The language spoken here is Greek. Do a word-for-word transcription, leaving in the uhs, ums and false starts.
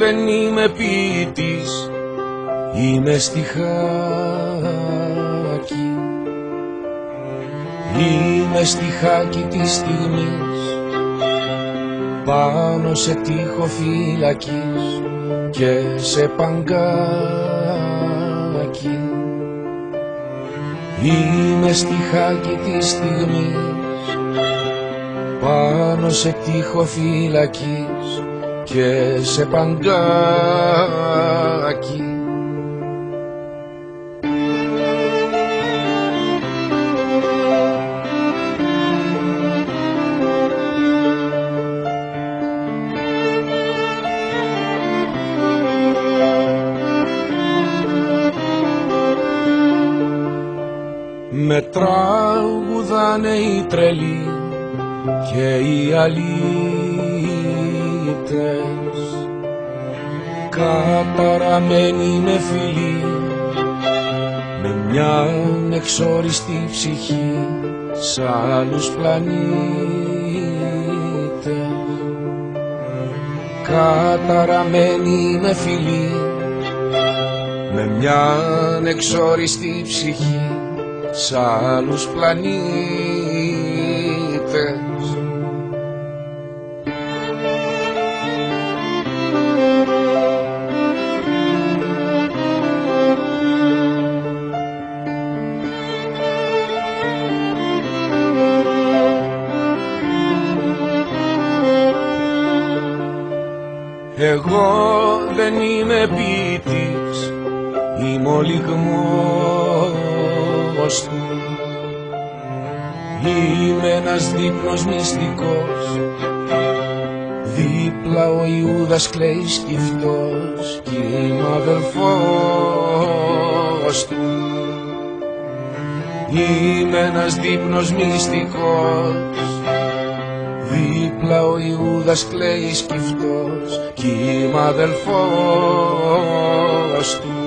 δεν είμαι ποιητής, είμαι στιχάκι. Είμαι στιχάκι της στιγμής πάνω σε τοίχο φυλακής και σε παγκάκι. Είμαι στιχάκι της στιγμής πάνω σε τοίχο φυλακής και σε παγκάκι. Με τραγουδάνε οι τρελοί και οι αλήτες, καταραμένοι με φιλί, με μια εξόριστη ψυχή σ' άλλους πλανήτες. Καταραμένοι με φιλί, με μια εξόριστη ψυχή σ' άλλους πλανήτες. Εγώ δεν είμαι ποιητής, είμαι ο λυγμός του. Είμαι ένας δείπνος μυστικός, δίπλα ο Ιούδας κλαίει σκυφτός κι είμαι ο αδελφός του. Είμαι ένας δείπνος μυστικός, δίπλα ο Ιούδας κλαίει σκυφτός κι είμαι ο αδελφός του.